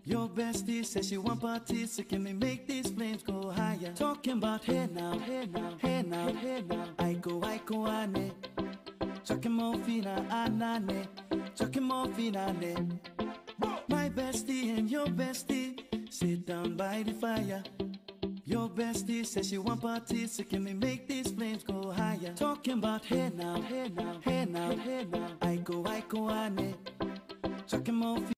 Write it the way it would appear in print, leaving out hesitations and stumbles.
Your bestie says she want parties, so can we make these flames go higher? Talking about hey now, hey now, hey now, hey now. I go, ane. Chucking more fina, anane. Chucking more fina, ane. My bestie and your bestie sit down by the fire. Your bestie says she want parties, so can we make these flames go higher? Talking about hey now, hey now, hey now, hey now. I go, ane. Chucking more